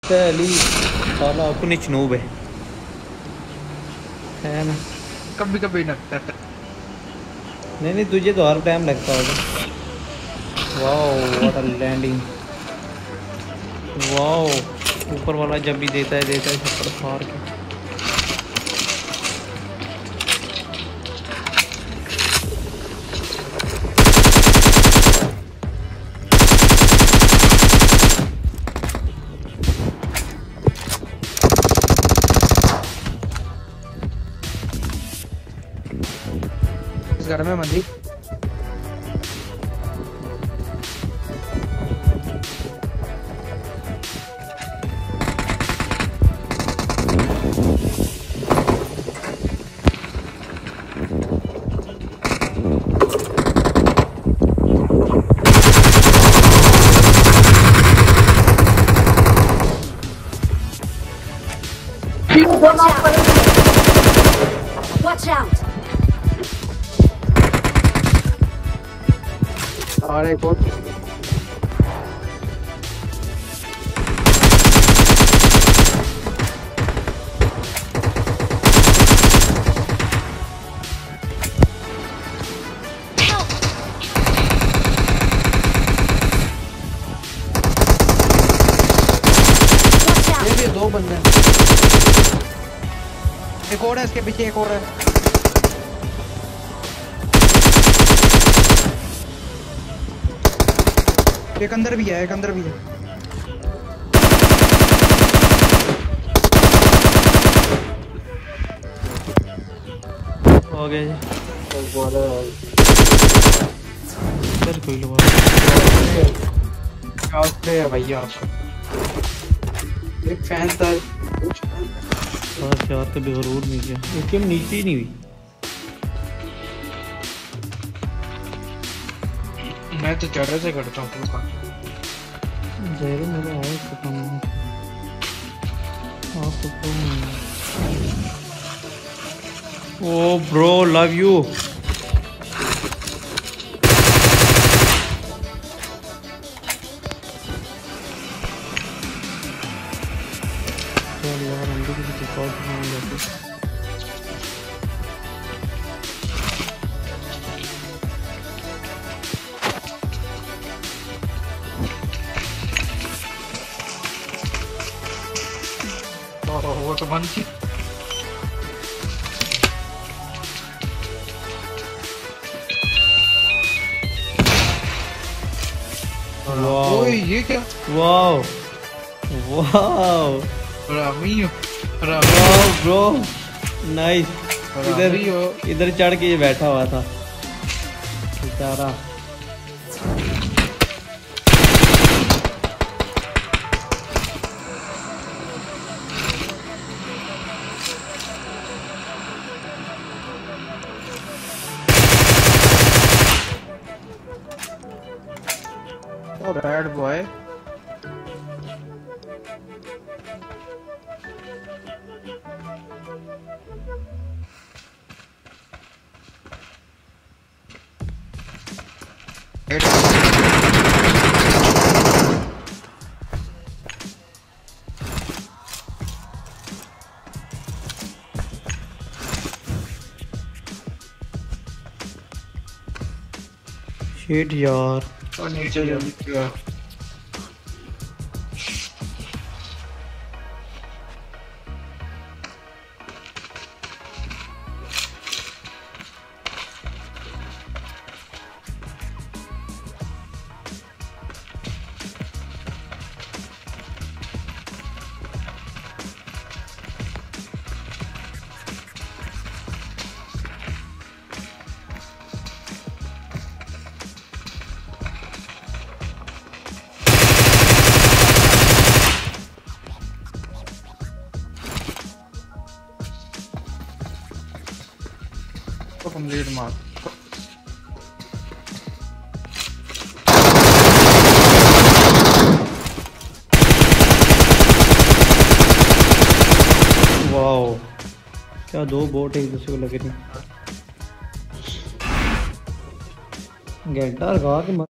अली साला अपनी चनूब है ना। कभी कभी लगता है। नहीं तुझे तो हर टाइम लगता होगा। Wow what a landing. Wow ऊपर वाला जब भी देता है छप्पर फाड़ के। इस घर में मंदी Watch out! और एक और ये भी दो बंदे हैं। एक और है इसके पीछे, एक और है। एक अंदर भी है, एक अंदर भी है। हो गया जी। सर कोई लोग है भैया आपका एक फैन था। यार कभी जरूर नहीं किया क्योंकि नीचे ही नहीं हुई। मैं तो चढ़े से करता हूँ पूरा। जहर मेरा है खत्म नहीं। आप तो कौन ओ ब्रो लव यू। चल यार हम भी किसी कॉल करने लगे। वो तो बंद थी। वाओ ये क्या? Wow wow Romeo wow bro nice. इधर चढ़ के ये बैठा हुआ था बेचारा। Oh, bad boy. शिट यार और नीचे जा। कंप्लीट मार। वाओ क्या दो बोट एक दूसरे को लगे थे। घंटा लगा के